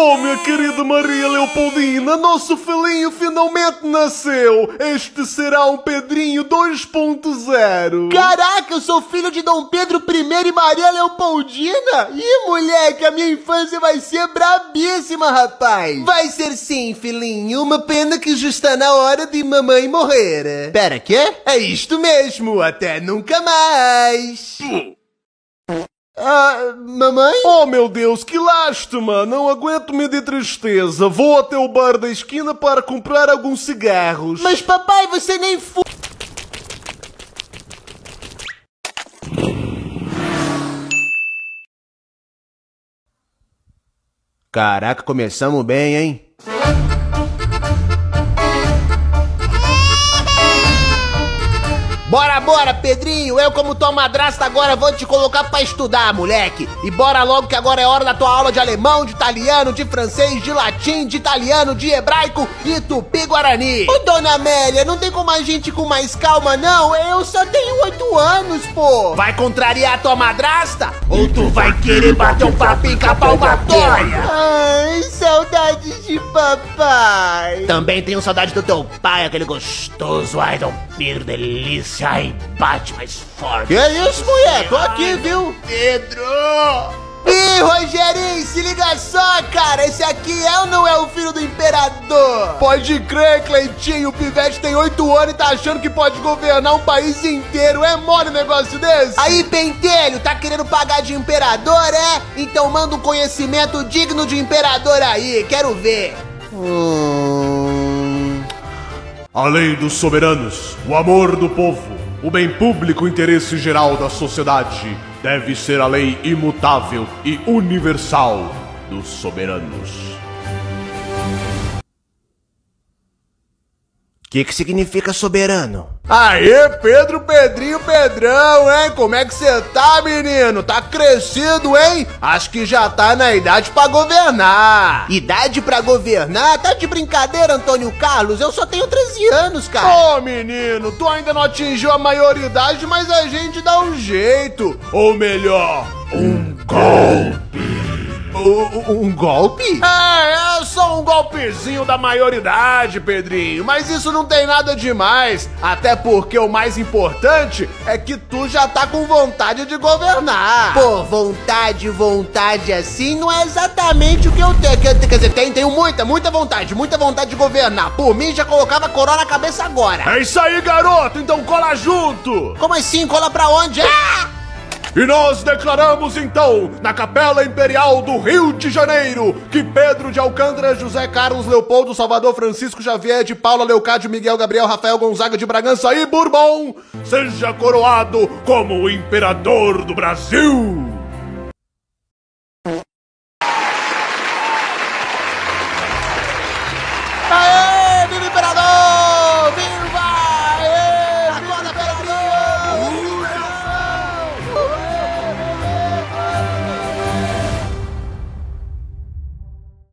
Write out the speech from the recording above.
Oh, minha querida Maria Leopoldina, nosso filhinho finalmente nasceu. Este será um Pedrinho 2.0. Caraca, eu sou filho de Dom Pedro I e Maria Leopoldina? Ih, moleque, a minha infância vai ser brabíssima, rapaz. Vai ser sim, filhinho. Uma pena que já está na hora de mamãe morrer. Pera, quê? É isto mesmo, até nunca mais. Mamãe? Oh, meu Deus, que lástima! Não aguento-me de tristeza. Vou até o bar da esquina para comprar alguns cigarros. Mas papai, você nem Caraca, começamos bem, hein? Bora, bora, Pedrinho! Eu, como tua madrasta, agora vou te colocar pra estudar, moleque! E bora logo que agora é hora da tua aula de alemão, de italiano, de francês, de latim, de italiano, de hebraico e tupi-guarani! Ô, dona Amélia, não tem como a gente ir com mais calma, não? Eu só tenho 8 anos, pô! Vai contrariar a tua madrasta? Ou tu vai querer bater um papinho com a palmatória? Ai, saudades de papai! Também tenho saudade do teu pai, aquele gostoso, ai, Dom Pedro, delícia! Ai, bate mais forte. Que isso, mulher? Tô aqui, viu? Pedro! Ih, Rogerinho, se liga só, cara. Esse aqui é ou não é o filho do imperador? Pode crer, Cleitinho. O pivete tem 8 anos e tá achando que pode governar um país inteiro. É mole um negócio desse? Aí, pentelho, tá querendo pagar de imperador, é? Então manda um conhecimento digno de imperador aí. Quero ver. A lei dos soberanos, o amor do povo, o bem público, o interesse geral da sociedade deve ser a lei imutável e universal dos soberanos. O que significa soberano? Aê, Pedro, Pedrinho, Pedrão, hein? Como é que você tá, menino? Tá crescido, hein? Acho que já tá na idade pra governar. Idade pra governar? Tá de brincadeira, Antônio Carlos? Eu só tenho 13 anos, cara. Ô, menino, tu ainda não atingiu a maioridade, mas a gente dá um jeito. Ou melhor, um golpe. Um golpe? É só um golpezinho da maioridade, Pedrinho. Mas isso não tem nada demais. Até porque o mais importante é que tu já tá com vontade de governar. Pô, vontade assim não é exatamente o que eu tenho. Quer dizer, tenho muita vontade de governar. Por mim, já colocava a coroa na cabeça agora. É isso aí, garoto. Então cola junto. Como assim? Cola pra onde? E nós declaramos então, na Capela Imperial do Rio de Janeiro, que Pedro de Alcântara, José Carlos Leopoldo, Salvador, Francisco Xavier de Paula, Leocádio, Miguel, Gabriel, Rafael, Gonzaga de Bragança e Bourbon seja coroado como o imperador do Brasil.